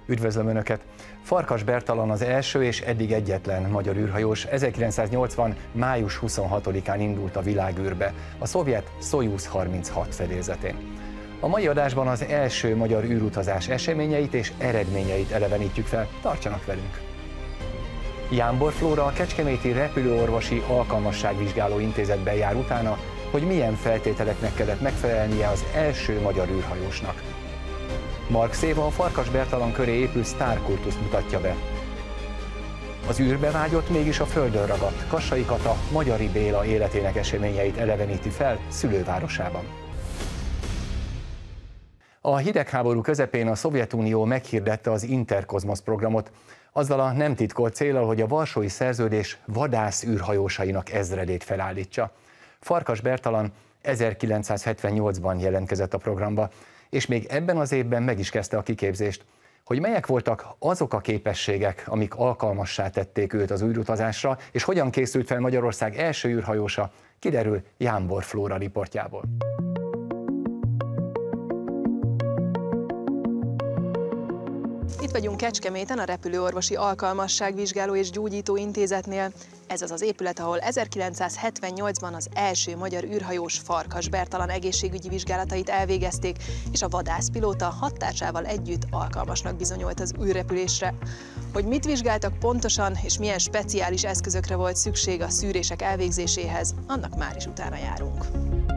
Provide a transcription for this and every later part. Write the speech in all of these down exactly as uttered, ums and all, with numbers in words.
Üdvözlöm Önöket! Farkas Bertalan az első és eddig egyetlen magyar űrhajós ezerkilencszáznyolcvan. május huszonhatodikán indult a világűrbe a szovjet Szojuz harminchat fedélzetén. A mai adásban az első magyar űrutazás eseményeit és eredményeit elevenítjük fel. Tartsanak velünk! Jámbor Flóra a Kecskeméti Repülőorvosi Alkalmasságvizsgáló Intézetben jár utána, hogy milyen feltételeknek kellett megfelelnie az első magyar űrhajósnak. Mark Széva a Farkas Bertalan köré épült sztárkultuszt mutatja be. Az űrbe vágyott, mégis a földön ragadt. Kassai Kata Magyari Béla életének eseményeit eleveníti fel szülővárosában. A hidegháború közepén a Szovjetunió meghirdette az Interkozmosz programot, azzal a nem titkolt céllal, hogy a Varsói Szerződés vadász űrhajósainak ezredét felállítsa. Farkas Bertalan ezerkilencszázhetvennyolcban jelentkezett a programba, és még ebben az évben meg is kezdte a kiképzést. Hogy melyek voltak azok a képességek, amik alkalmassá tették őt az űrutazásra, és hogyan készült fel Magyarország első űrhajósa, kiderül Jámbor Flóra riportjából. Itt vagyunk Kecskeméten, a Repülőorvosi Alkalmasságvizsgáló és Gyógyító Intézetnél. Ez az az épület, ahol ezerkilencszázhetvennyolcban az első magyar űrhajós Farkas Bertalan egészségügyi vizsgálatait elvégezték, és a vadászpilóta hat társával együtt alkalmasnak bizonyult az űrrepülésre. Hogy mit vizsgáltak pontosan, és milyen speciális eszközökre volt szükség a szűrések elvégzéséhez, annak már is utána járunk.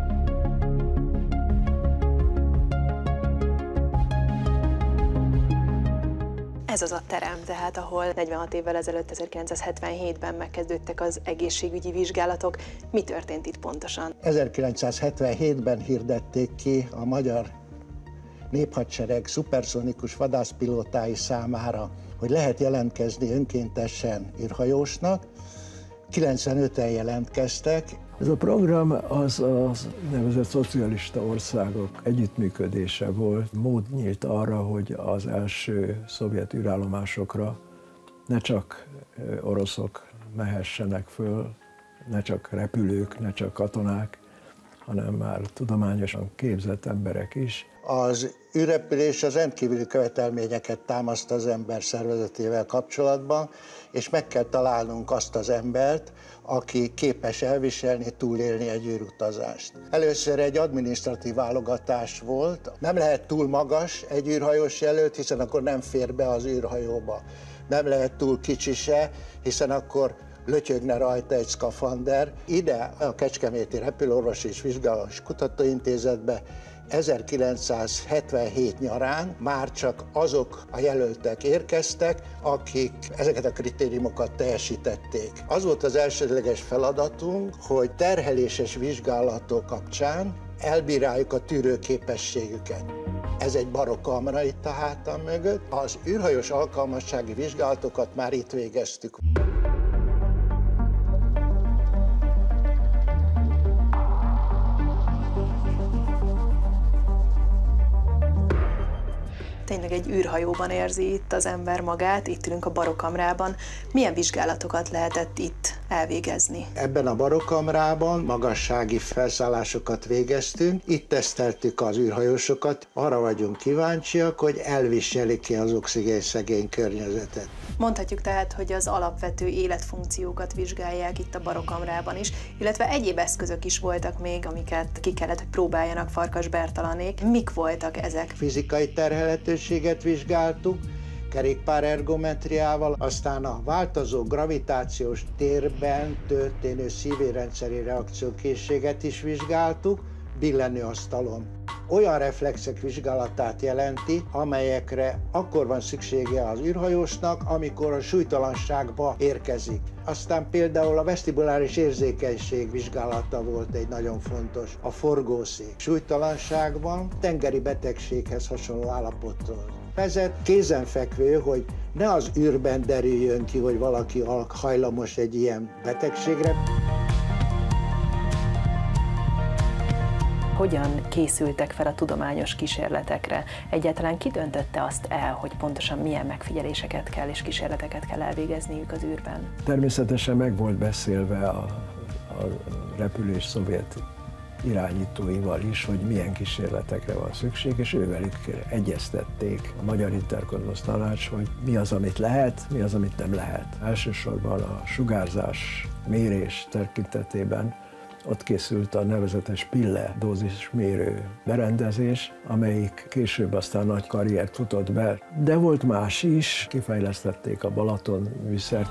Ez az a terem, tehát ahol negyvenhat évvel ezelőtt, ezerkilencszázhetvenhétben megkezdődtek az egészségügyi vizsgálatok. Mi történt itt pontosan? ezerkilencszázhetvenhétben hirdették ki a magyar néphadsereg szuperszonikus vadászpilótái számára, hogy lehet jelentkezni önkéntesen űrhajósnak. kilencvenöten jelentkeztek. Ez a program az a nevezett szocialista országok együttműködése volt. Mód nyílt arra, hogy az első szovjet űrállomásokra ne csak oroszok mehessenek föl, ne csak repülők, ne csak katonák, hanem már tudományosan képzett emberek is. Az űrrepülés az rendkívüli követelményeket támaszt az ember szervezetével kapcsolatban, és meg kell találnunk azt az embert, aki képes elviselni, túlélni egy űrutazást. Először egy adminisztratív válogatás volt. Nem lehet túl magas egy űrhajós jelölt, hiszen akkor nem fér be az űrhajóba. Nem lehet túl kicsi se, hiszen akkor lötyögne rajta egy szkafander. Ide a Kecskeméti Repülőorvosi és Vizsgálós Kutatóintézetbe ezerkilencszázhetvenhét nyarán már csak azok a jelöltek érkeztek, akik ezeket a kritériumokat teljesítették. Az volt az elsődleges feladatunk, hogy terheléses vizsgálatok kapcsán elbíráljuk a tűrőképességüket. Ez egy barokkamra itt a hátam mögött. Az űrhajós alkalmassági vizsgálatokat már itt végeztük. Tényleg egy űrhajóban érzi itt az ember magát, itt ülünk a barokkamrában. Milyen vizsgálatokat lehetett itt elvégezni? Ebben a barokkamrában magassági felszállásokat végeztünk, itt teszteltük az űrhajósokat, arra vagyunk kíváncsiak, hogy elviselik-e az oxigénszegény környezetet. Mondhatjuk tehát, hogy az alapvető életfunkciókat vizsgálják itt a barokkamrában is, illetve egyéb eszközök is voltak még, amiket ki kellett, hogy próbáljanak Farkas Bertalanék. Mik voltak ezek? Fizikai terhelhetőséget vizsgáltuk, kerékpárergometriával, aztán a változó gravitációs térben történő szívérendszeri reakciókészséget is vizsgáltuk, billenőasztalon. Olyan reflexek vizsgálatát jelenti, amelyekre akkor van szüksége az űrhajósnak, amikor a súlytalanságba érkezik. Aztán például a vesztibuláris érzékenység vizsgálata volt egy nagyon fontos. A forgószék súlytalanságban tengeri betegséghez hasonló állapotról vezet. Kézenfekvő, hogy ne az űrben derüljön ki, hogy valaki hajlamos egy ilyen betegségre. Hogyan készültek fel a tudományos kísérletekre? Egyáltalán ki döntötte azt el, hogy pontosan milyen megfigyeléseket kell és kísérleteket kell elvégezniük az űrben? Természetesen meg volt beszélve a, a repülés szovjet irányítóival is, hogy milyen kísérletekre van szükség, és ővelük egyeztették a Magyar Interkozmosz Tanács, hogy mi az, amit lehet, mi az, amit nem lehet. Elsősorban a sugárzás mérés tekintetében ott készült a nevezetes Pille dózismérő berendezés, amelyik később aztán nagy karriert futott be, de volt más is, kifejlesztették a Balaton műszert.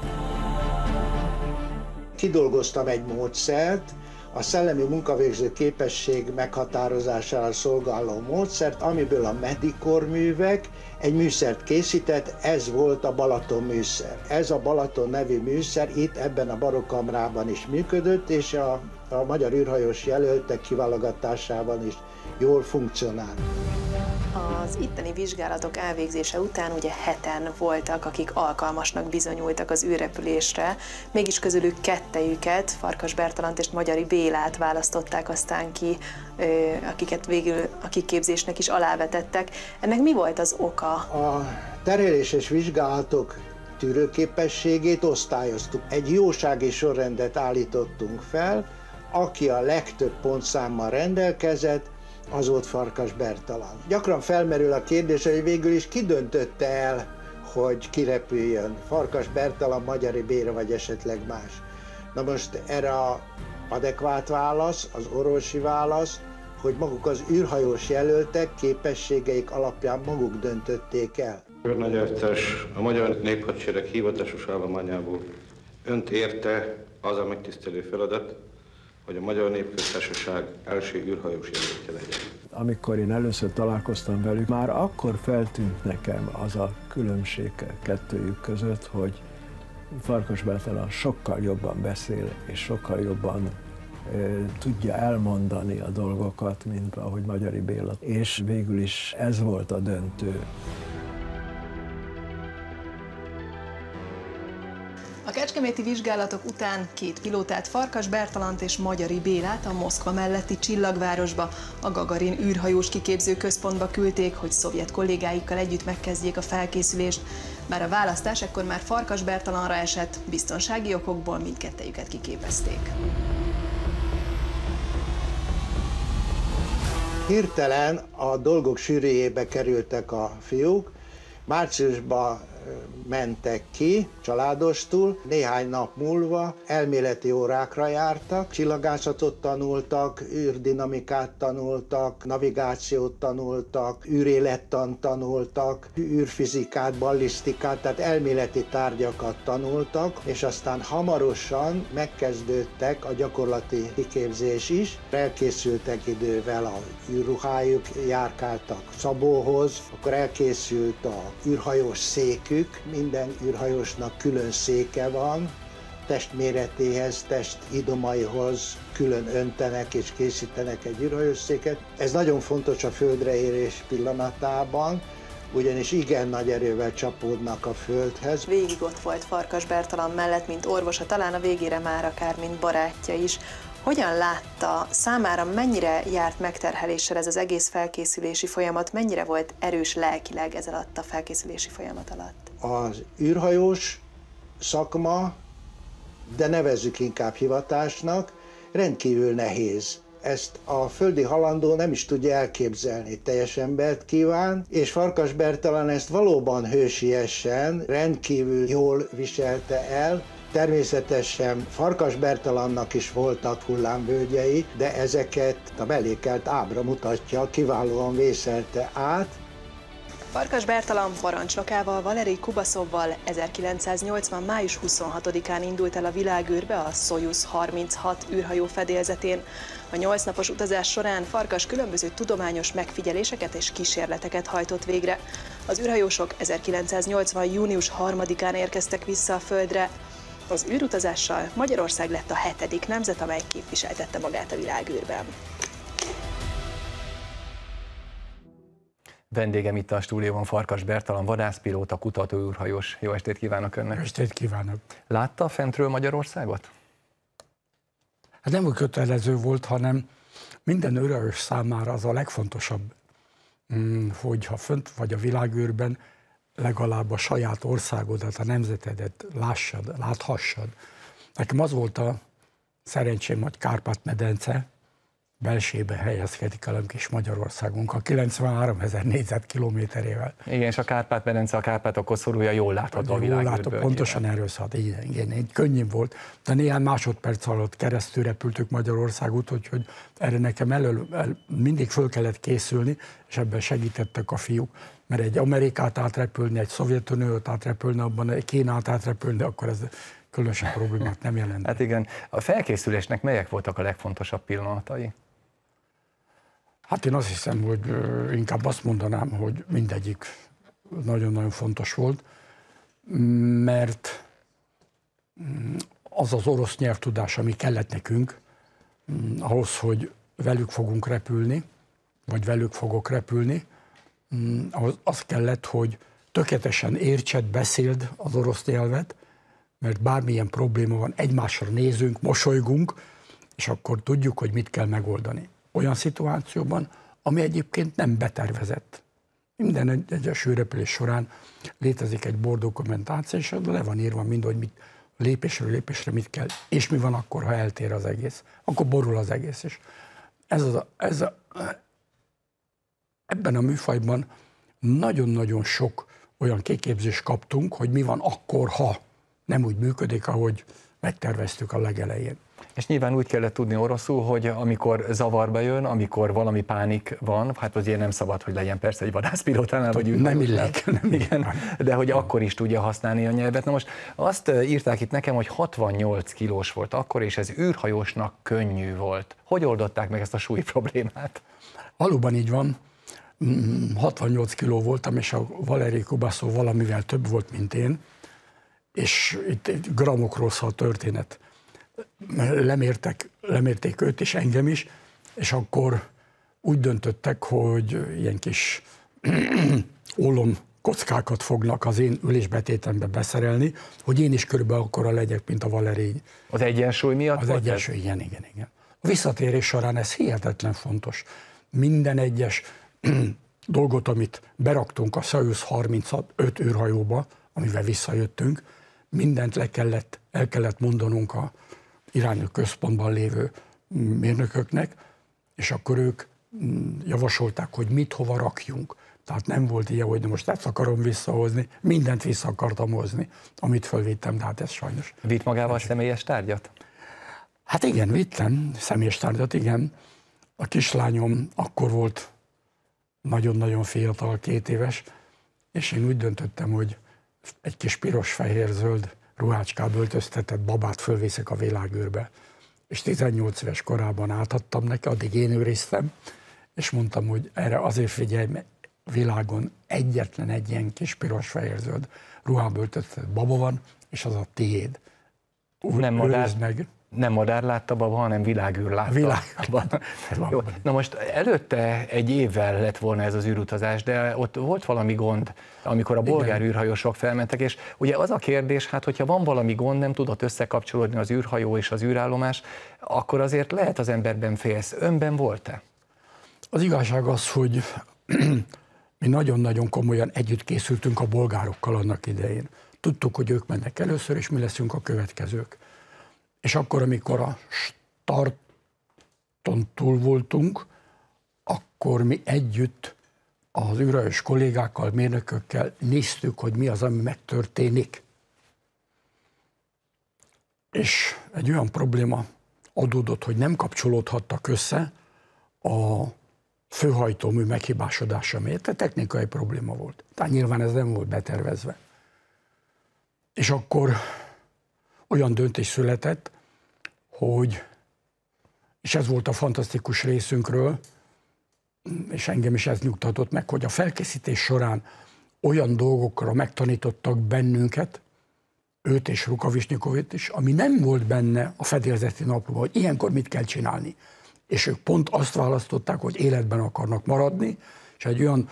Kidolgoztam egy módszert, a szellemi munkavégző képesség meghatározására szolgáló módszert, amiből a Medikor művek egy műszert készített, ez volt a Balaton műszer. Ez a Balaton nevű műszer itt ebben a barokkamrában is működött, és a, a magyar űrhajós jelöltek kiválogatásában is jól funkcionált. Az itteni vizsgálatok elvégzése után ugye heten voltak, akik alkalmasnak bizonyultak az űrrepülésre, mégis közülük kettejüket, Farkas Bertalandt és Magyari Bélát választották aztán ki, akiket végül a kiképzésnek is alávetettek. Ennek mi volt az oka? A tereléses vizsgálatok tűrőképességét osztályoztuk. Egy jósági sorrendet állítottunk fel, aki a legtöbb pontszámmal rendelkezett, az volt Farkas Bertalandt. Gyakran felmerül a kérdés, hogy végül is ki döntötte el, hogy kirepüljön, Farkas Bertalandt, Magyari Béla vagy esetleg más. Na most erre a adekvát válasz, az orvosi válasz, hogy maguk az űrhajós jelöltek képességeik alapján maguk döntötték el. Őrnagy Eftes, a Magyar Néphadsereg hivatásos állományából önt érte az a megtisztelő feladat, hogy a Magyar Népköztársaság első űrhajós jelöltje legyen. Amikor én először találkoztam velük, már akkor feltűnt nekem az a különbség kettőjük között, hogy Farkas Bertalandt sokkal jobban beszél, és sokkal jobban e, tudja elmondani a dolgokat, mint ahogy Magyari Béla. És végül is ez volt a döntő. A kecskeméti vizsgálatok után két pilótát, Farkas Bertalandt és Magyari Bélát a Moszkva melletti Csillagvárosba, a Gagarin űrhajós kiképző központba küldték, hogy szovjet kollégáikkal együtt megkezdjék a felkészülést. Bár a választás ekkor már Farkas Bertalandra esett, biztonsági okokból mindkettejüket kiképezték. Hirtelen a dolgok sűrűjébe kerültek a fiúk, márciusban mentek ki családostul, néhány nap múlva elméleti órákra jártak, csillagászatot tanultak, űrdinamikát tanultak, navigációt tanultak, űrélettant tanultak, űrfizikát, ballisztikát, tehát elméleti tárgyakat tanultak, és aztán hamarosan megkezdődtek a gyakorlati kiképzés is, elkészültek idővel a űrruhájuk, járkáltak Szabóhoz, akkor elkészült a űrhajós székük, minden űrhajósnak külön széke van, testméretéhez, testidomaihoz külön öntenek és készítenek egy űrhajós széket. Ez nagyon fontos a földre érés pillanatában, ugyanis igen nagy erővel csapódnak a földhez. Végig ott volt Farkas Bertalandt mellett, mint orvosa, talán a végére már akár mint barátja is. Hogyan látta, számára mennyire járt megterheléssel ez az egész felkészülési folyamat, mennyire volt erős lelkileg ez alatt a felkészülési folyamat alatt? Az űrhajós szakma, de nevezzük inkább hivatásnak, rendkívül nehéz. Ezt a földi halandó nem is tudja elképzelni, teljes embert kíván, és Farkas Bertalandt ezt valóban hősiesen, rendkívül jól viselte el. Természetesen Farkas Bertalandnak is voltak hullámvölgyei, de ezeket a belékelt ábra mutatja, kiválóan vészelte át. Farkas Bertalandt parancsnokával, Valerij Kubaszovval ezerkilencszáznyolcvan. május huszonhatodikán indult el a világűrbe a Szojuz harminchat űrhajó fedélzetén. A nyolc napos utazás során Farkas különböző tudományos megfigyeléseket és kísérleteket hajtott végre. Az űrhajósok ezerkilencszáznyolcvan. június harmadikán érkeztek vissza a Földre. Az űrutazással Magyarország lett a hetedik nemzet, amely képviseltette magát a világűrben. Vendégem itt a stúdióban Farkas Bertalandt, vadászpilóta, kutató űrhajós. Jó estét kívánok önnek! Estét kívánok! Látta fentről Magyarországot? Hát nem kötelező volt, hanem minden űrhajós számára az a legfontosabb, hogy ha fönt vagy a világűrben, legalább a saját országodat, a nemzetedet lássad, láthassad. Nekem az volt a szerencsém, hogy Kárpát-medence, belsébe helyezkedik el a kis Magyarországunk a kilencvenháromezer négyzetkilométerével. Igen, és a Kárpát-medence, a Kárpátok koszorúja jól látható a világűrből. Pontosan erről szólt, igen, igen, igen, könnyű volt, de néhány másodperc alatt keresztül repültük Magyarországot, úgyhogy erre nekem elől el, mindig föl kellett készülni, és ebben segítettek a fiúk, mert egy Amerikát átrepülni, egy Szovjetuniót átrepülni, abban egy Kínát átrepülni, akkor ez különösen problémát nem jelent. Hát igen, a felkészülésnek melyek voltak a legfontosabb pillanatai? Hát én azt hiszem, hogy inkább azt mondanám, hogy mindegyik nagyon-nagyon fontos volt, mert az az orosz nyelvtudás, ami kellett nekünk, ahhoz, hogy velük fogunk repülni, vagy velük fogok repülni, az kellett, hogy tökéletesen értsed, beszéld az orosz nyelvet, mert bármilyen probléma van, egymásra nézünk, mosolygunk, és akkor tudjuk, hogy mit kell megoldani. Olyan szituációban, ami egyébként nem betervezett. Minden egyes repülés során létezik egy borddokumentáció, és le van írva mind, hogy mit, lépésről lépésre mit kell, és mi van akkor, ha eltér az egész. Akkor borul az egész is. Ez az a, ez a, ebben a műfajban nagyon-nagyon sok olyan kiképzést kaptunk, hogy mi van akkor, ha nem úgy működik, ahogy megterveztük a legelején. És nyilván úgy kellett tudni oroszul, hogy amikor zavarba jön, amikor valami pánik van, hát azért nem szabad, hogy legyen persze egy vadászpilótánál, vagy űrhajósnál. Nem illik. Nem igen, de hogy akkor is tudja használni a nyelvet. Na most azt írták itt nekem, hogy hatvannyolc kilós volt akkor, és ez űrhajósnak könnyű volt. Hogy oldották meg ezt a súly problémát? Valóban így van. hatvannyolc kiló voltam, és a Valeri Kubaszov valamivel több volt, mint én, és itt, itt gramokról szól a történet. Lemértek, lemérték őt és engem is, és akkor úgy döntöttek, hogy ilyen kis ólom kockákat fognak az én ülésbetétembe beszerelni, hogy én is körülbelül akkora legyek, mint a Valeri. Az egyensúly miatt? Az egyensúly, igen, igen, igen. A visszatérés során ez hihetetlen fontos. Minden egyes dolgot, amit beraktunk a Soyuz harmincöt űrhajóba, amivel visszajöttünk, mindent le kellett, el kellett mondanunk a irányú központban lévő mérnököknek, és akkor ők javasolták, hogy mit hova rakjunk. Tehát nem volt ilyen, hogy most ezt akarom visszahozni, mindent vissza akartam hozni, amit fölvittem, de hát ez sajnos. Vitt magával személyes tárgyat? Hát igen, vittem személyes tárgyat, igen. A kislányom akkor volt nagyon-nagyon fiatal, két éves, és én úgy döntöttem, hogy egy kis piros-fehér-zöld ruhácskába öltöztetett babát fölviszek a világűrbe. És tizennyolc éves korában átadtam neki, addig én őriztem, és mondtam, hogy erre azért figyelj, mert világon egyetlen egy ilyen kis piros-fehér-zöld ruhába öltöztetett baba van, és az a tiéd. Úgy nem madár, meg. Nem madár látta baba, hanem világűr látta. Világban. Jó, na most előtte egy évvel lett volna ez az űrutazás, de ott volt valami gond, amikor a bolgár Igen. űrhajósok felmentek, és ugye az a kérdés, hát hogyha van valami gond, nem tudott összekapcsolódni az űrhajó és az űrállomás, akkor azért lehet az emberben félsz. Önben volt-e? Az igazság az, hogy mi nagyon-nagyon komolyan együtt készültünk a bolgárokkal annak idején. Tudtuk, hogy ők mennek először, és mi leszünk a következők. És akkor, amikor a starton túl voltunk, akkor mi együtt az űrhajós kollégákkal, mérnökökkel néztük, hogy mi az, ami megtörténik. És egy olyan probléma adódott, hogy nem kapcsolódhattak össze a főhajtómű meghibásodása miatt, tehát technikai probléma volt. Tehát nyilván ez nem volt betervezve. És akkor olyan döntés született, hogy, és ez volt a fantasztikus részünkről, és engem is ez nyugtatott meg, hogy a felkészítés során olyan dolgokra megtanítottak bennünket, őt és Rukavisnyikovit is, ami nem volt benne a fedélzeti naplóban, hogy ilyenkor mit kell csinálni. És ők pont azt választották, hogy életben akarnak maradni, és egy olyan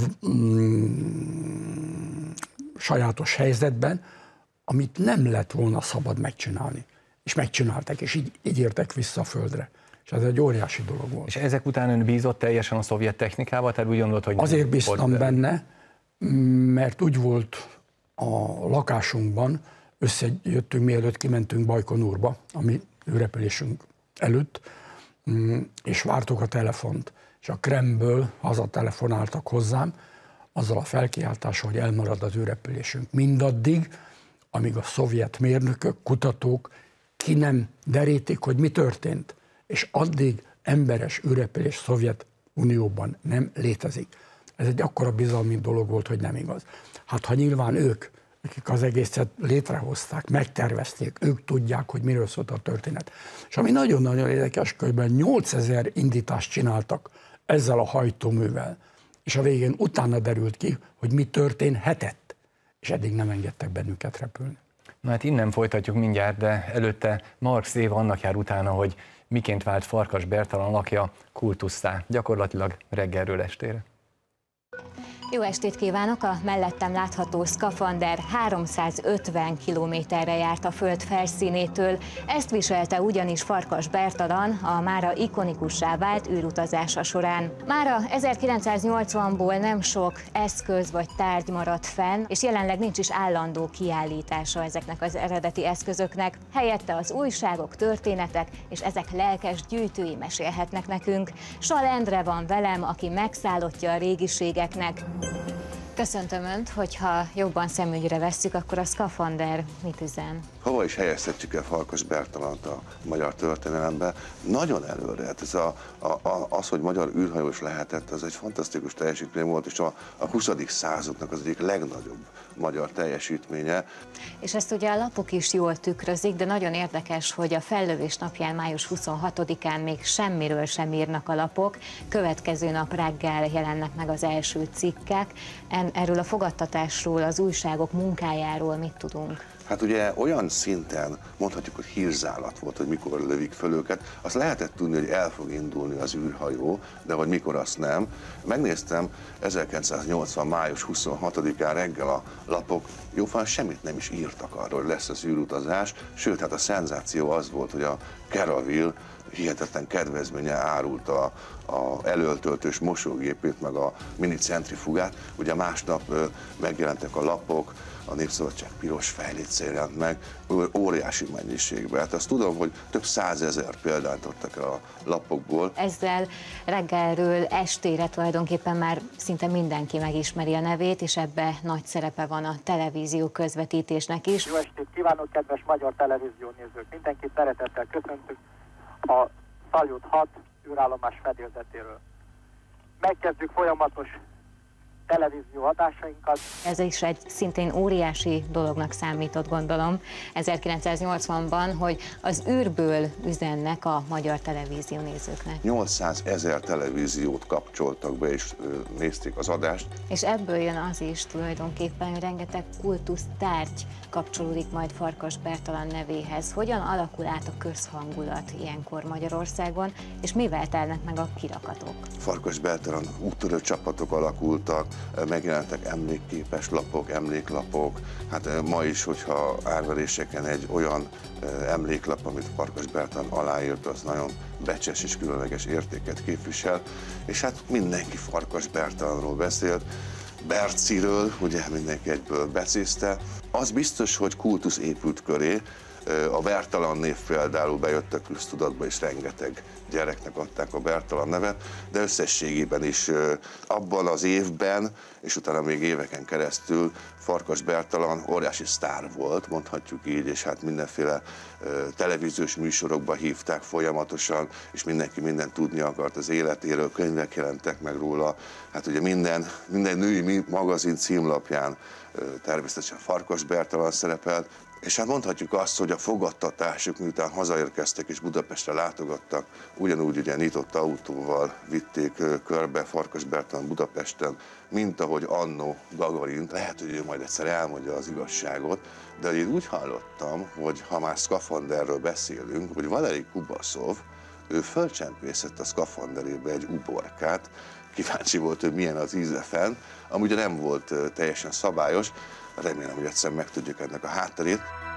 mm, sajátos helyzetben, amit nem lett volna szabad megcsinálni. És megcsinálták, és így, így értek vissza a földre. És ez egy óriási dolog volt. És ezek után ön bízott teljesen a szovjet technikába? Tehát úgy gondolt, hogy azért bíztam benne, mert úgy volt a lakásunkban, összejöttünk, mielőtt kimentünk Bajkonurba, ami űrrepülésünk előtt, és vártuk a telefont, és a Kremlből hazatelefonáltak hozzám, azzal a felkiáltással, hogy elmarad az űrrepülésünk mindaddig, amíg a szovjet mérnökök, kutatók ki nem derítik, hogy mi történt. És addig emberes űrrepülés Szovjetunióban nem létezik. Ez egy akkora bizalmi dolog volt, hogy nem igaz. Hát ha nyilván ők, akik az egészet létrehozták, megtervezték, ők tudják, hogy miről szólt a történet. És ami nagyon-nagyon érdekes, kb. nyolcezer indítást csináltak ezzel a hajtóművel, és a végén utána derült ki, hogy mi történhetett, és eddig nem engedtek bennünket repülni. Na hát innen folytatjuk mindjárt, de előtte Marx év annak jár utána, hogy miként vált Farkas Bertalan alakja kultusszá, gyakorlatilag reggelről estére. Jó estét kívánok! A mellettem látható szkafander háromszázötven kilométerre járt a Föld felszínétől. Ezt viselte ugyanis Farkas Bertalan a mára ikonikussá vált űrutazása során. Mára ezerkilencszáznyolcvanból nem sok eszköz vagy tárgy maradt fenn, és jelenleg nincs is állandó kiállítása ezeknek az eredeti eszközöknek. Helyette az újságok, történetek és ezek lelkes gyűjtői mesélhetnek nekünk. Sal Endre van velem, aki megszállottja a régiségeknek. Köszöntöm Önt, hogyha jobban szemügyre vesszük, akkor a szkafander mit üzen? Hova is helyeztetjük el Farkas Bertalant a magyar történelembe? Nagyon előre. Hát ez a, a, a, az, hogy magyar űrhajós lehetett, az egy fantasztikus teljesítmény volt, és a, a huszadik századnak az egyik legnagyobb magyar teljesítménye. És ezt ugye a lapok is jól tükrözik, de nagyon érdekes, hogy a fellövés napján, május huszonhatodikán még semmiről sem írnak a lapok. Következő nap reggel jelennek meg az első cikkek. Erről a fogadtatásról, az újságok munkájáról mit tudunk? Hát ugye olyan szinten mondhatjuk, hogy hírzálat volt, hogy mikor lövik föl őket. Azt lehetett tudni, hogy el fog indulni az űrhajó, de hogy mikor, azt nem. Megnéztem, ezerkilencszáznyolcvan. május huszonhatodikán reggel a lapok jófán semmit nem is írtak arról, hogy lesz az űrutazás, sőt, hát a szenzáció az volt, hogy a Caraville hihetetlen kedvezménye árult a, a elöltöltős mosógépét, meg a mini centrifugát. Ugye másnap ö, megjelentek a lapok, a Népszabadság piros fejléce jelent meg, óriási mennyiségben. Hát azt tudom, hogy több százezer példányt adtak el a lapokból. Ezzel reggelről estére tulajdonképpen már szinte mindenki megismeri a nevét, és ebbe nagy szerepe van a televízió közvetítésnek is. Jó estét kívánok, kedves magyar televízió nézők! Mindenkit szeretettel köszöntük a Szaljut hat űrállomás fedélzetéről. Megkezdjük folyamatos televízió adásainkat. Ez is egy szintén óriási dolognak számított, gondolom, ezerkilencszáznyolcvanban, hogy az űrből üzennek a magyar televízió nézőknek. nyolcszázezer televíziót kapcsoltak be és nézték az adást. És ebből jön az is tulajdonképpen, hogy rengeteg kultusztárgy kapcsolódik majd Farkas Bertalan nevéhez. Hogyan alakul át a közhangulat ilyenkor Magyarországon, és mivel telnek meg a kirakatok? Farkas Bertalan úttörő csapatok alakultak, megjelentek emlékképes lapok, emléklapok. Hát ma is, hogyha árveréseken egy olyan emléklap, amit Farkas Bertalan aláírt, az nagyon becses és különleges értéket képvisel, és hát mindenki Farkas Bertalanról beszélt, Berciről, ugye mindenki egyből becézte. Az biztos, hogy kultusz épült köré. A Bertalan név például bejött a köztudatba, és rengeteg gyereknek adták a Bertalan nevet, de összességében is abban az évben, és utána még éveken keresztül Farkas Bertalan óriási sztár volt, mondhatjuk így, és hát mindenféle televíziós műsorokba hívták folyamatosan, és mindenki mindent tudni akart az életéről, könyvek jelentek meg róla. Hát ugye minden, minden női magazin címlapján természetesen Farkas Bertalan szerepelt, és hát mondhatjuk azt, hogy a fogadtatásuk, miután hazaérkeztek és Budapestre látogattak, ugyanúgy ugye nyitott autóval vitték körbe Farkas Bertalan Budapesten, mint ahogy annó Gagarin. Lehet, hogy ő majd egyszer elmondja az igazságot, de én úgy hallottam, hogy ha már szkafanderről beszélünk, hogy Valeri Kubaszov, ő fölcsempészett a szkafanderébe egy uborkát, kíváncsi volt, hogy milyen az íze fenn, ami ugye nem volt teljesen szabályos. Remélem, hogy egyszer megtudjuk ennek a hátterét.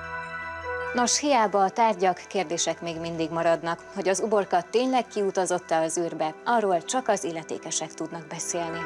Nos, hiába a tárgyak, kérdések még mindig maradnak, hogy az uborka tényleg kiutazott-e az űrbe, arról csak az illetékesek tudnak beszélni.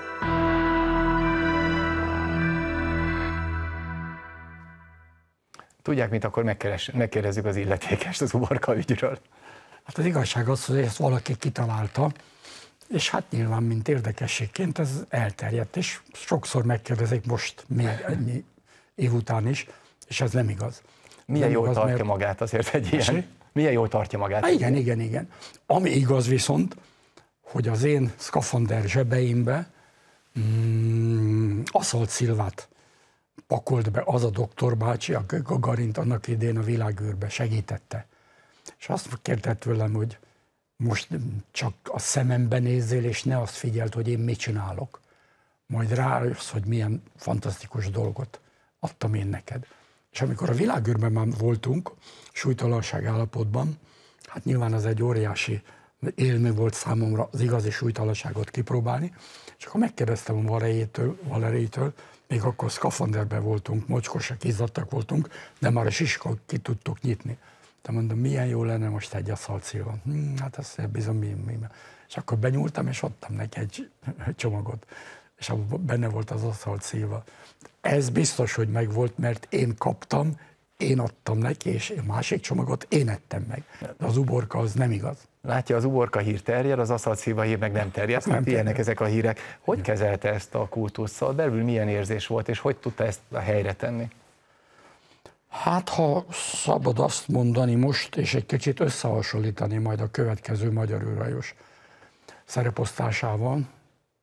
Tudják mit, akkor megkérdezzük az illetékest az uborka ügyről. Hát az igazság az, hogy ezt valaki kitalálta, és hát nyilván, mint érdekességként ez elterjedt, és sokszor megkérdezik most még ennyi év után is, és ez nem igaz. Milyen nem jól igaz, tartja mert... magát azért egy ilyen? Esély? Milyen jól tartja magát? Há, igen, igen, igen. Ami igaz viszont, hogy az én szkafander zsebeimbe mm, aszfaltszilvát pakolt be az a doktor bácsi, aki Gagarint annak idén a világűrbe segítette. És azt kérte tőlem, hogy most csak a szemembe nézzél, és ne azt figyeld, hogy én mit csinálok. Majd rájössz, hogy milyen fantasztikus dolgot adtam én neked. És amikor a világűrben már voltunk, súlytalanság állapotban, hát nyilván az egy óriási élmény volt számomra az igazi súlytalanságot kipróbálni, és akkor megkérdeztem a Valerejétől, Valerejétől, még akkor szkafanderben voltunk, mocskosak, izzadtak voltunk, de már a siskot ki tudtuk nyitni. De mondom, milyen jó lenne most egy aszfaltszilva. Hm, hát azt bizony, mi, mi. És akkor benyúltam, és adtam neki egy csomagot. És abban benne volt az aszfaltszilva. Ez biztos, hogy megvolt, mert én kaptam, én adtam neki, és a másik csomagot én ettem meg. De az uborka az nem igaz. Látja, az uborka hír terjed, az aszfaltszilva hír meg nem terjed, hát ilyenek ezek a hírek. Hogy ja. kezelte ezt a kultusszal? Belül milyen érzés volt, és hogy tudta ezt a helyre tenni? Hát, ha szabad azt mondani most, és egy kicsit összehasonlítani majd a következő magyar űrhajós szereposztásával,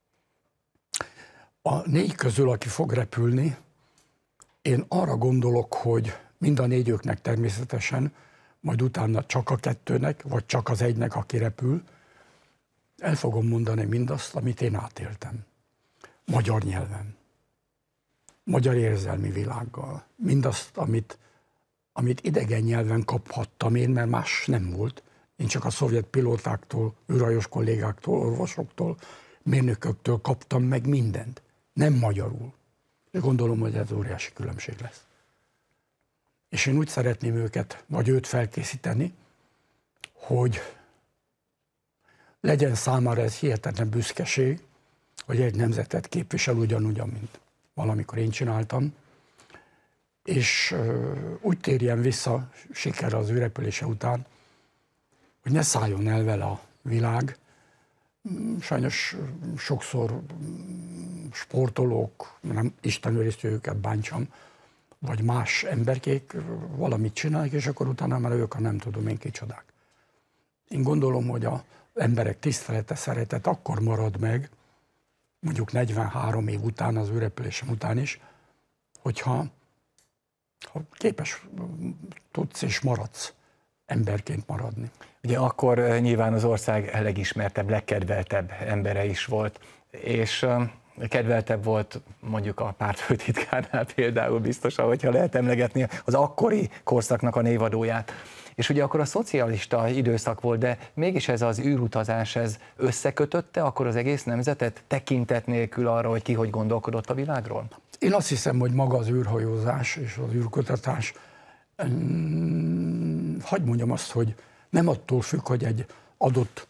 a négy közül, aki fog repülni, én arra gondolok, hogy mind a négyöknek természetesen, majd utána csak a kettőnek, vagy csak az egynek, aki repül, el fogom mondani mindazt, amit én átéltem. Magyar nyelven. Magyar érzelmi világgal. Mindazt, amit, amit idegen nyelven kaphattam én, mert más nem volt. Én csak a szovjet pilótáktól, űrhajós kollégáktól, orvosoktól, mérnököktől kaptam meg mindent. Nem magyarul. És gondolom, hogy ez óriási különbség lesz. És én úgy szeretném őket, vagy őt felkészíteni, hogy legyen számára ez hihetetlen büszkeség, hogy egy nemzetet képvisel ugyanúgy, mint valamikor én csináltam, és úgy térjen vissza sikerre az ő repülése után, hogy ne szálljon el vele a világ. Sajnos sokszor sportolók, nem Isten őriztő őket bántsam, vagy más emberkék valamit csinálnak, és akkor utána már ők a nem tudom én kicsodák. Én gondolom, hogy az emberek tisztelete, szeretet akkor marad meg, mondjuk negyvenhárom év után, az ő repülésem után is, hogyha ha képes tudsz és maradsz emberként maradni. Ugye akkor nyilván az ország legismertebb, legkedveltebb embere is volt, és kedveltebb volt mondjuk a pártfőtitkárnál például biztosan, hogyha lehet emlegetni az akkori korszaknak a névadóját. És ugye akkor a szocialista időszak volt, de mégis ez az űrutazás, ez összekötötte akkor az egész nemzetet tekintet nélkül arra, hogy ki hogy gondolkodott a világról? Én azt hiszem, hogy maga az űrhajózás és az űrkutatás, hadd mondjam azt, hogy nem attól függ, hogy egy adott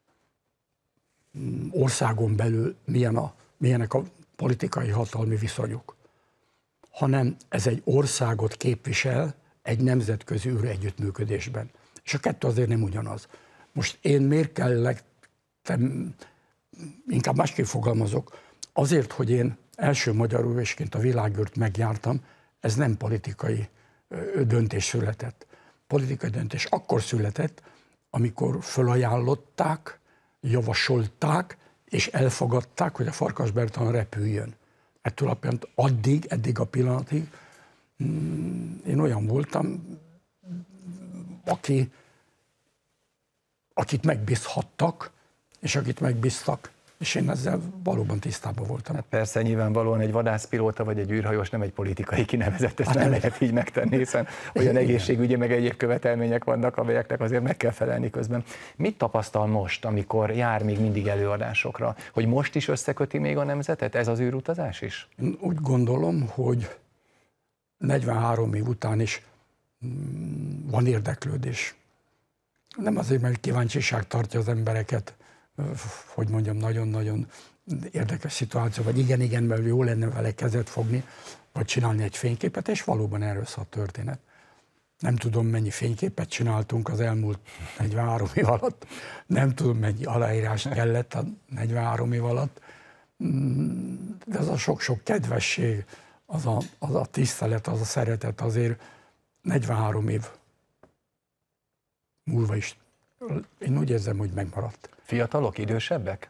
országon belül milyen a, milyenek a politikai hatalmi viszonyok, hanem ez egy országot képvisel egy nemzetközi űr együttműködésben. És a kettő azért nem ugyanaz. Most én miért kellek, inkább másképp fogalmazok, azért, hogy én első magyar űrhősként a világűrt megjártam, ez nem politikai döntés született. Politikai döntés akkor született, amikor fölajánlották, javasolták, és elfogadták, hogy a Farkas Bertalan repüljön. Ettől a pillanat, addig, eddig a pillanatig én olyan voltam, aki, akit megbízhattak, és akit megbíztak, és én ezzel valóban tisztában voltam. Hát persze, nyilvánvalóan egy vadászpilóta vagy egy űrhajós nem egy politikai kinevezett, ezt hát nem, nem lehet így megtenni, hiszen olyan egészségügyi meg egyéb követelmények vannak, amelyeknek azért meg kell felelni közben. Mit tapasztal most, amikor jár még mindig előadásokra, hogy most is összeköti még a nemzetet? Ez az űrutazás is? Én úgy gondolom, hogy negyvenhárom év után is van érdeklődés. Nem azért, mert kíváncsiság tartja az embereket, hogy mondjam, nagyon-nagyon érdekes szituáció, vagy igen, igen, mert jó lenne vele kezet fogni, vagy csinálni egy fényképet, és valóban erről szól a történet. Nem tudom, mennyi fényképet csináltunk az elmúlt negyvenhárom év alatt, nem tudom, mennyi aláírás kellett a negyvenhárom év alatt, de az a sok-sok kedvesség, az a, az a tisztelet, az a szeretet azért negyvenhárom év múlva is, én úgy érzem, hogy megmaradt. Fiatalok, idősebbek?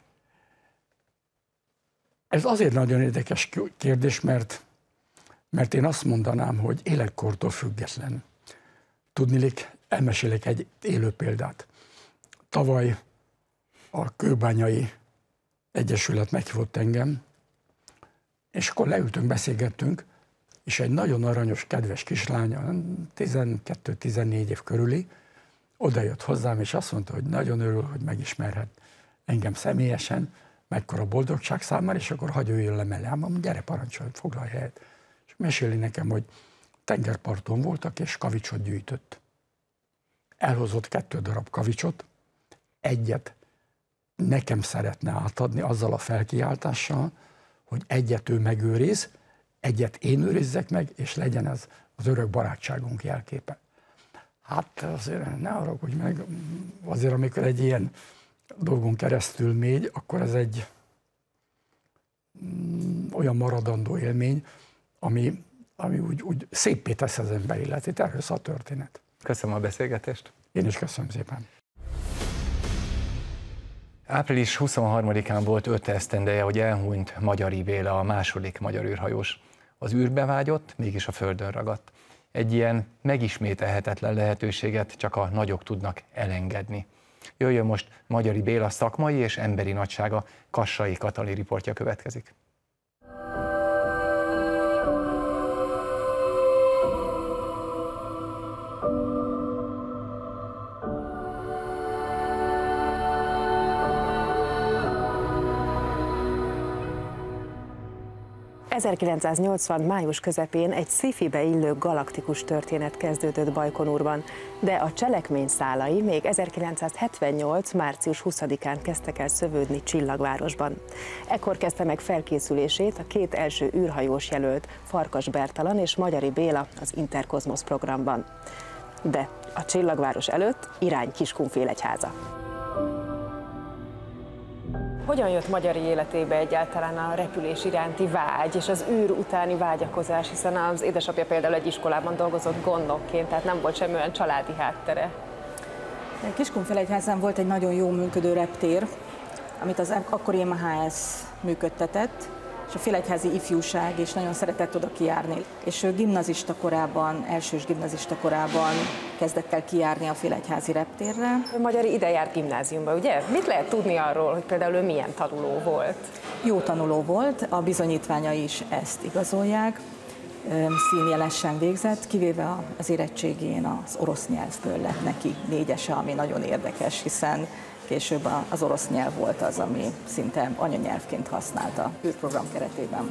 Ez azért nagyon érdekes kérdés, mert, mert én azt mondanám, hogy életkortól független. Tudniillik, elmesélek egy élő példát. Tavaly a Kőbányai Egyesület meghívott engem, és akkor leültünk, beszélgettünk, és egy nagyon aranyos, kedves kislány, tizenkettő-tizennégy év körüli, oda jött hozzám, és azt mondta, hogy nagyon örül, hogy megismerhet engem személyesen, mekkora boldogság számára, és akkor hagyj jöjjön le mellé. Mondom, gyere, parancsolj, foglalj helyet. És meséli nekem, hogy tengerparton voltak, és kavicsot gyűjtött. Elhozott kettő darab kavicsot, egyet nekem szeretne átadni azzal a felkiáltással, hogy egyet ő megőriz, egyet én őrizzek meg, és legyen ez az örök barátságunk jelképe. Hát azért ne haragudj meg, azért amikor egy ilyen dolgon keresztül megy, akkor ez egy mm, olyan maradandó élmény, ami, ami úgy, úgy széppé tesz az ember életét. Erről szól a történet. Köszönöm a beszélgetést. Én is köszönöm szépen. április huszonharmadikán volt öt esztendeje, hogy elhunyt Magyari Béla, a második magyar űrhajós. Az űrbe vágyott, mégis a földön ragadt. Egy ilyen megismételhetetlen lehetőséget csak a nagyok tudnak elengedni. Jöjjön most Magyari Béla szakmai és emberi nagysága, Kassai Katalin riportja következik. ezerkilencszáznyolcvan. május közepén egy sci-fibe illő galaktikus történet kezdődött Bajkonurban, de a cselekmény szálai még ezerkilencszázhetvennyolc. március huszadikán kezdtek el szövődni Csillagvárosban. Ekkor kezdte meg felkészülését a két első űrhajós jelölt, Farkas Bertalan és Magyari Béla az Interkozmosz programban. De a Csillagváros előtt irány Kiskunfélegyháza. Hogyan jött Magyari életébe egyáltalán a repülés iránti vágy és az űr utáni vágyakozás, hiszen az édesapja például egy iskolában dolgozott gondnokként, tehát nem volt semmi olyan családi háttere. Kiskunfélegyházán volt egy nagyon jó működő reptér, amit az akkori em há es működtetett, és a félegyházi ifjúság is nagyon szeretett oda kijárni. És ő gimnazista korában, elsős gimnazista korában kezdett el kijárni a félegyházi reptérre. Magyari ide járt gimnáziumba, ugye? Mit lehet tudni arról, hogy például ő milyen tanuló volt? Jó tanuló volt, a bizonyítványai is ezt igazolják. Színjelesen végzett, kivéve az érettségén az orosz nyelvből lett neki négyese, ami nagyon érdekes, hiszen később az orosz nyelv volt az, ami szinte anyanyelvként használta űrprogram keretében.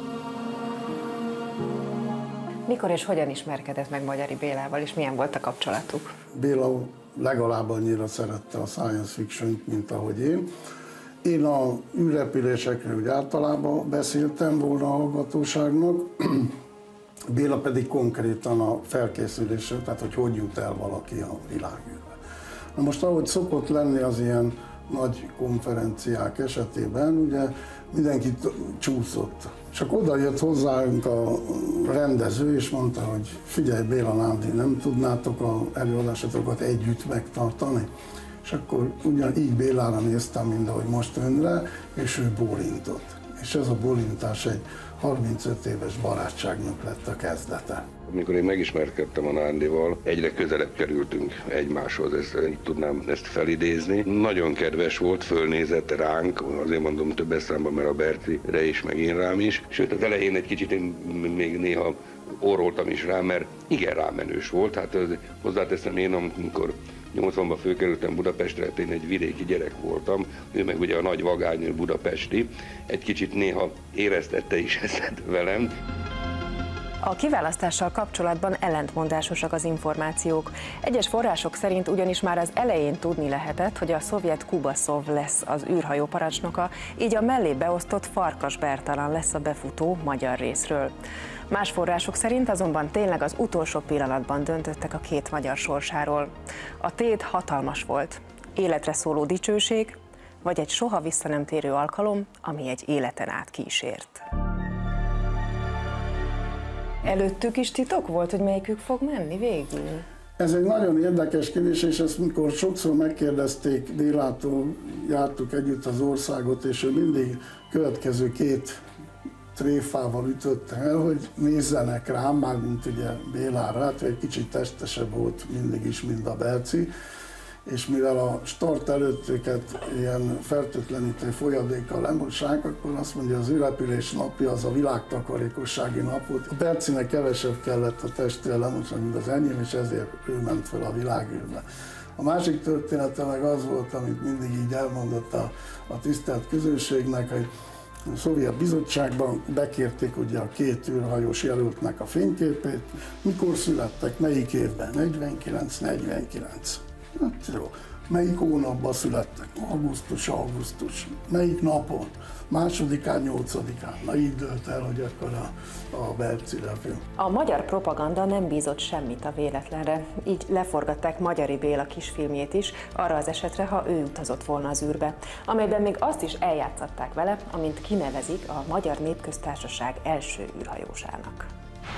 Mikor és hogyan ismerkedett meg Magyari Bélával, és milyen volt a kapcsolatuk? Béla legalább annyira szerette a science fiction-t, mint ahogy én. Én a űrrepülésekről úgy általában beszéltem volna a hallgatóságnak, Béla pedig konkrétan a felkészülésről, tehát hogy hogy jut el valaki a világűrbe. Na most, ahogy szokott lenni az ilyen nagy konferenciák esetében, ugye mindenki csúszott. Csak oda jött hozzánk a rendező, és mondta, hogy figyelj Béla Nándi, nem tudnátok az előadásotokat együtt megtartani? És akkor ugyanígy Bélára néztem, mint ahogy most önre, és ő bólintott. És ez a bólintás egy harmincöt éves barátságnak lett a kezdete. Amikor én megismerkedtem a Nándival, egyre közelebb kerültünk egymáshoz, ezt, így tudnám ezt felidézni. Nagyon kedves volt, fölnézett ránk, azért mondom többes számban, mert a Bertire is, meg én rám is. Sőt, az elején egy kicsit én még néha orroltam is rá, mert igen rámenős volt. Hát hozzáteszem én, amikor nyolcvanban fölkerültem Budapestre, hát én egy vidéki gyerek voltam, ő meg ugye a nagy vagány budapesti, egy kicsit néha éreztette is ezt velem. A kiválasztással kapcsolatban ellentmondásosak az információk. Egyes források szerint ugyanis már az elején tudni lehetett, hogy a szovjet Kubaszov lesz az űrhajó parancsnoka, így a mellé beosztott Farkas Bertalan lesz a befutó magyar részről. Más források szerint azonban tényleg az utolsó pillanatban döntöttek a két magyar sorsáról. A tét hatalmas volt. Életre szóló dicsőség, vagy egy soha vissza nem térő alkalom, ami egy életen át kísért. Előttük is titok volt, hogy melyikük fog menni végül? Ez egy nagyon érdekes kérdés, és ezt mikor sokszor megkérdezték Bélától, jártuk együtt az országot, és ő mindig következő két tréfával ütötte el, hogy nézzenek rám, mármint ugye Bélára, hát egy kicsit testesebb volt mindig is, mint a Berci, és mivel a start előtt őket ilyen fertőtlenítő folyadékkal lemossák, akkor azt mondja, az ürepülés napja az a világtakarékossági nap volt. A Bercinek kevesebb kellett a testével lemosni, mint az enyém, és ezért ő ment fel a világűrbe. A másik története meg az volt, amit mindig így elmondott a, a tisztelt közönségnek, hogy a Szovjet Bizottságban bekérték ugye a két űrhajós jelöltnek a fényképét. Mikor születtek, melyik évben? negyvenkilenc negyvenkilenc. Hát jó. Melyik hónapban születtek? Augusztus, augusztus. Melyik napon? Másodikán, nyolcadikán. Na így dölt el, hogy akkor a, a Berci repül. A magyar propaganda nem bízott semmit a véletlenre, így leforgatták Magyari Béla kisfilmjét is, arra az esetre, ha ő utazott volna az űrbe, amelyben még azt is eljátszották vele, amint kinevezik a Magyar Népköztársaság első űrhajósának.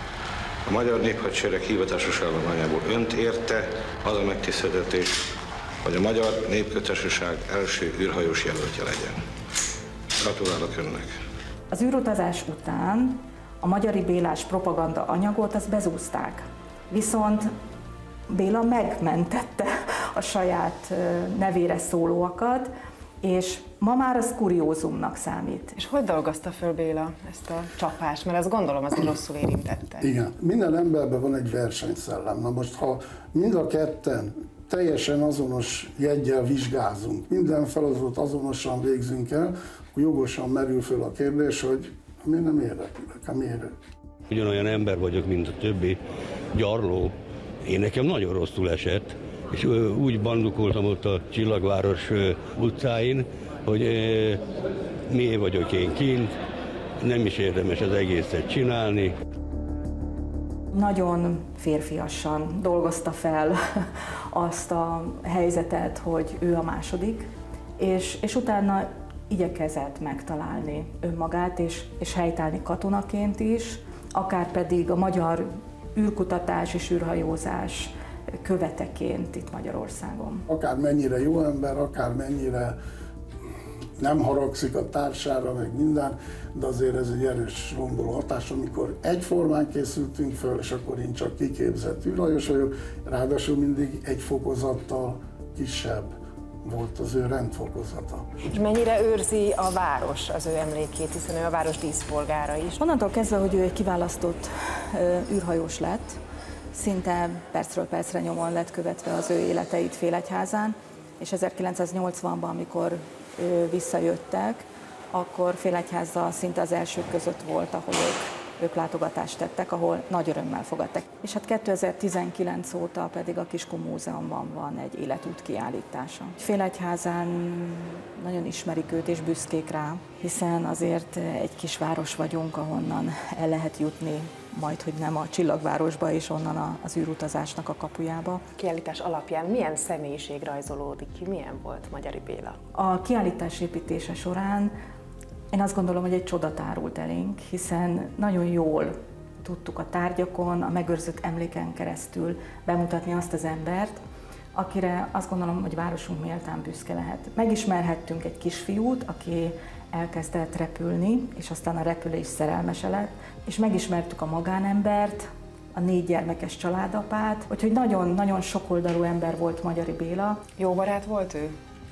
A Magyar Néphadsereg hivatásos állományából önt érte az a megtiszteltetés, hogy a Magyar Népköztársaság első űrhajós jelöltje legyen. Gratulálok önnek! Az űrutazás után a Magyari Bélás propaganda anyagot azt bezúzták. Viszont Béla megmentette a saját nevére szólóakat, és ma már az kuriózumnak számít. És hogy dolgozta föl Béla ezt a csapást? Mert azt gondolom, azért rosszul érintette. Igen, minden emberben van egy versenyszellem. Na most, ha mind a ketten teljesen azonos jeggyel vizsgázunk, minden feladatot azonosan végzünk el, akkor jogosan merül föl a kérdés, hogy miért nem érdeklődök, hát miért? Ugyanolyan ember vagyok, mint a többi gyarló. Én nekem nagyon rosszul esett, és úgy bandukoltam ott a Csillagváros utcáin, hogy miért vagyok én kint, nem is érdemes az egészet csinálni. Nagyon férfiasan dolgozta fel azt a helyzetet, hogy ő a második, és, és utána igyekezett megtalálni önmagát, és, és helytállni katonaként is, akár pedig a magyar űrkutatás és űrhajózás követeként itt Magyarországon. Akár mennyire jó ember, akár mennyire nem haragszik a társára, meg minden, de azért ez egy erős romboló hatás, amikor egyformán készültünk föl, és akkor én csak kiképzett űrhajós vagyok, ráadásul mindig egy fokozattal kisebb volt az ő rendfokozata. És mennyire őrzi a város az ő emlékét, hiszen ő a város díszpolgára is. Onnantól kezdve, hogy ő egy kiválasztott űrhajós lett, szinte percről percre nyomon lett követve az ő életeit Félegyházán, és ezerkilencszáznyolcvanban, amikor visszajöttek, akkor Félegyháza szinte az elsők között volt, ahol ők, ők látogatást tettek, ahol nagy örömmel fogadtak. És hát kétezer-tizenkilenc óta pedig a Kiskun Múzeumban van egy életút kiállítása. Félegyházán nagyon ismerik őt és büszkék rá, hiszen azért egy kis város vagyunk, ahonnan el lehet jutni, majd hogy nem a Csillagvárosba és onnan az űrutazásnak a kapujába. A kiállítás alapján milyen személyiség rajzolódik ki, milyen volt Magyari Béla? A kiállítás építése során én azt gondolom, hogy egy csoda tárult elénk, hiszen nagyon jól tudtuk a tárgyakon, a megőrzött emléken keresztül bemutatni azt az embert, akire azt gondolom, hogy városunk méltán büszke lehet. Megismerhettünk egy kisfiút, aki elkezdett repülni, és aztán a repülés szerelmese lett, és megismertük a magánembert, a négy gyermekes családapát, úgyhogy nagyon-nagyon sokoldalú ember volt Magyari Béla. Jó barát volt ő?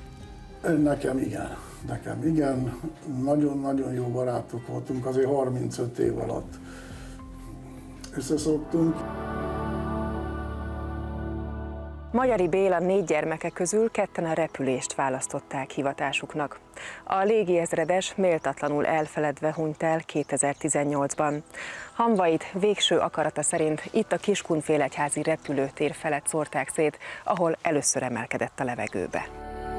Nekem igen. Nekem igen. Nagyon-nagyon jó barátok voltunk, azért harmincöt év alatt összeszoktunk. Magyari Béla négy gyermeke közül ketten a repülést választották hivatásuknak. A légiezredes méltatlanul elfeledve hunyt el kétezer-tizennyolcban. Hamvait végső akarata szerint itt a Kiskunfélegyházi repülőtér felett szórták szét, ahol először emelkedett a levegőbe.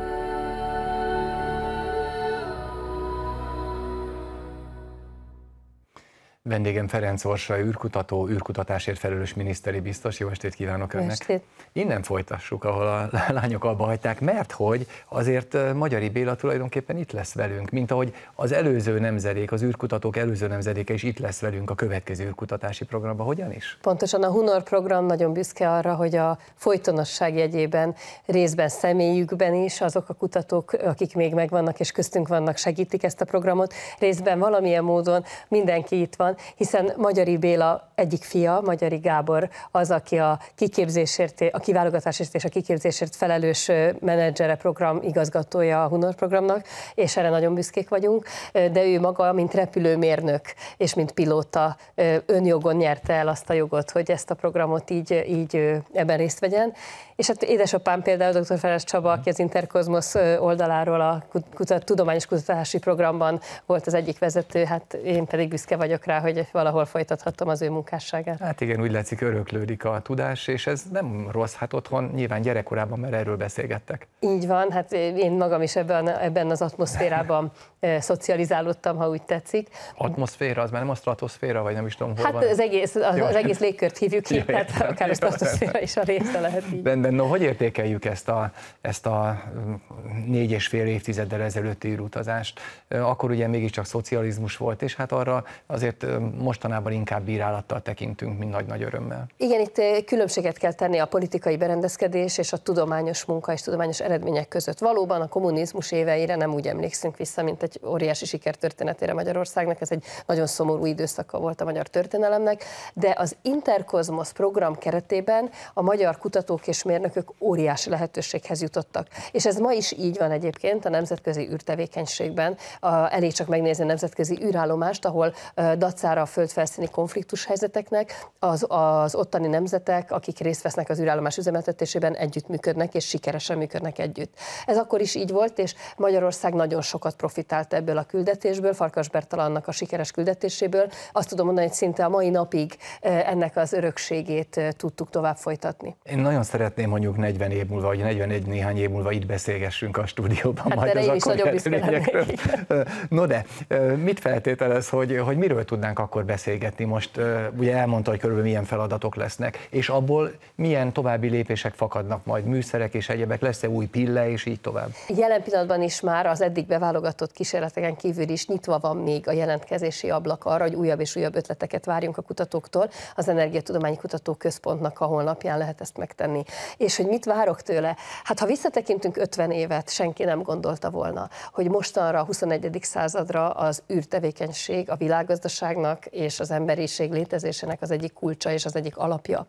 Vendégem Ferenc Orsolya űrkutató, űrkutatásért felelős miniszteri biztos. Jó estét kívánok önnek! Estét. Innen folytassuk, ahol a lányok abba hagyták, mert hogy azért Magyari Béla tulajdonképpen itt lesz velünk, mint ahogy az előző nemzedék, az űrkutatók előző nemzedéke is itt lesz velünk a következő űrkutatási programban. Hogyan is? Pontosan a Hunor program nagyon büszke arra, hogy a folytonosság jegyében, részben személyükben is azok a kutatók, akik még megvannak és köztünk vannak, segítik ezt a programot, részben valamilyen módon mindenki itt van, hiszen Magyari Béla egyik fia, Magyari Gábor az, aki a kiképzésért, a kiválogatásért és a kiképzésért felelős menedzsere, program igazgatója a Hunor programnak, és erre nagyon büszkék vagyunk, de ő maga, mint repülőmérnök és mint pilóta önjogon nyerte el azt a jogot, hogy ezt a programot így, így ebben részt vegyen. És hát édesapám például dr. Ferenc Csaba, aki az Interkozmosz oldaláról a kutat, tudományos kutatási programban volt az egyik vezető, hát én pedig büszke vagyok rá, hogy valahol folytathatom az ő munkásságát. Hát igen, úgy látszik, öröklődik a tudás, és ez nem rossz, hát otthon nyilván gyerekkorában már erről beszélgettek. Így van, hát én magam is ebben, ebben az atmoszférában szocializálódtam, ha úgy tetszik. Atmoszféra, az már nem a stratoszféra, vagy nem is tudom, hol hát van? Az egész, az, az egész légkört hívjuk ki, tehát akár a stratoszféra is a része lehet így. Rendben, no, hogy értékeljük ezt a, ezt a négy és fél évtizeddel ezelőtti űrutazást? Akkor ugye mégiscsak szocializmus volt, és hát arra azért mostanában inkább bírálattal tekintünk, mint nagy-nagy örömmel. Igen, itt különbséget kell tenni a politikai berendezkedés és a tudományos munka és tudományos eredmények között. Valóban a kommunizmus éveire nem úgy emlékszünk vissza, mint egy óriási sikertörténetére Magyarországnak, ez egy nagyon szomorú időszaka volt a magyar történelemnek, de az Interkozmosz program keretében a magyar kutatók és mérnökök óriási lehetőséghez jutottak. És ez ma is így van egyébként a nemzetközi űrtevékenységben. A, elég csak megnézni a nemzetközi űrállomást, ahol uh, dacára a földfelszíni konfliktus helyzeteknek az, az ottani nemzetek, akik részt vesznek az űrállomás üzemeltetésében, együttműködnek és sikeresen működnek együtt. Ez akkor is így volt, és Magyarország nagyon sokat profitált ebből a küldetésből, Farkas Bertalannak a sikeres küldetéséből. Azt tudom mondani, hogy szinte a mai napig ennek az örökségét tudtuk tovább folytatni. Én nagyon szeretném mondjuk negyven év múlva, vagy negyvenegy néhány év múlva itt beszélgessünk a stúdióban. Hát majd az én is nagyon büszke lennék. No de, mit feltételez, hogy, hogy miről tudnánk akkor beszélgetni? Most ugye elmondta, hogy körülbelül milyen feladatok lesznek, és abból milyen további lépések fakadnak majd, műszerek és egyebek, lesz-e új pille, és így tovább? Jelen pillanatban is már az eddig beválogatott kísérleteken kívül is nyitva van még a jelentkezési ablak arra, hogy újabb és újabb ötleteket várjunk a kutatóktól. Az Energiatudományi Kutatóközpontnak a honlapján lehet ezt megtenni. És hogy mit várok tőle? Hát ha visszatekintünk ötven évet, senki nem gondolta volna, hogy mostanra a huszonegyedik századra az űrtevékenység a világgazdaságnak és az emberiség létezésének az egyik kulcsa és az egyik alapja.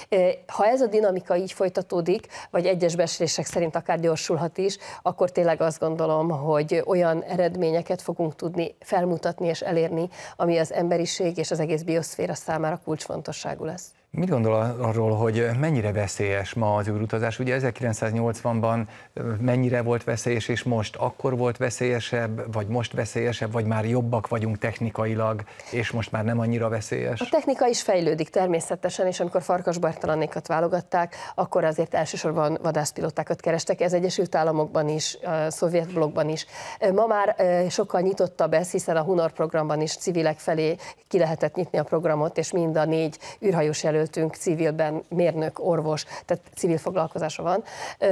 Ha ez a dinamika így folytatódik, vagy egyes becslések szerint akár gyorsulhat is, akkor tényleg azt gondolom, hogy olyan eredményeket fogunk tudni felmutatni és elérni, ami az emberiség és az egész bioszféra számára kulcsfontosságú lesz. Mit gondol arról, hogy mennyire veszélyes ma az űrutazás? Ugye ezerkilencszáznyolcvanban mennyire volt veszélyes, és most akkor volt veszélyesebb, vagy most veszélyesebb, vagy már jobbak vagyunk technikailag, és most már nem annyira veszélyes? A technika is fejlődik természetesen, és amikor Farkas Bertalanékat válogatták, akkor azért elsősorban vadászpilótákat kerestek, ez Egyesült Államokban is, a szovjet blokkban is. Ma már sokkal nyitottabb ez, hiszen a Hunor programban is civilek felé ki lehetett nyitni a programot, és mind a négy űrhajós jelöltünk civilben, mérnök, orvos, tehát civil foglalkozása van.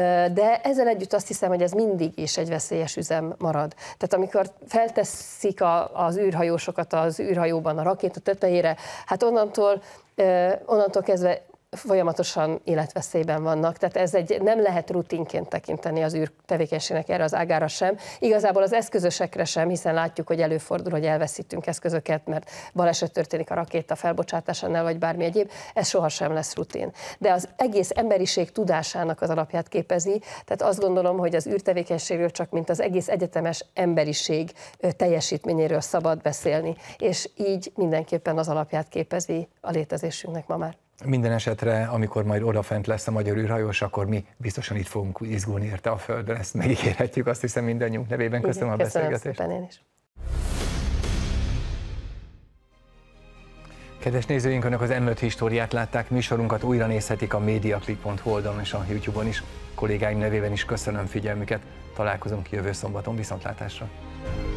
De ezzel együtt azt hiszem, hogy ez mindig is egy veszélyes üzem marad. Tehát amikor felteszik a, az űrhajósokat az űrhajóban a rakéta tetejére, hát onnantól, onnantól kezdve folyamatosan életveszélyben vannak, tehát ez egy, nem lehet rutinként tekinteni az űr tevékenységnek erre az ágára sem. Igazából az eszközösekre sem, hiszen látjuk, hogy előfordul, hogy elveszítünk eszközöket, mert baleset történik a rakéta felbocsátásánál, vagy bármi egyéb, ez sohasem lesz rutin. De az egész emberiség tudásának az alapját képezi, tehát azt gondolom, hogy az űrtevékenységről csak mint az egész egyetemes emberiség teljesítményéről szabad beszélni, és így mindenképpen az alapját képezi a létezésünknek ma már. Minden esetre, amikor majd odafent lesz a magyar űrhajós, akkor mi biztosan itt fogunk izgulni érte a Földön, ezt megígérhetjük, azt hiszem mindannyiunk nevében. Köszönöm Igen, a beszélgetést. Köszönöm szépen én is. Kedves nézőink, Önök az M öt Históriát látták, műsorunkat újra nézhetik a mediaclick pont hu oldalon és a YouTube-on is. Kollégáim nevében is köszönöm figyelmüket, találkozunk jövő szombaton, viszontlátásra!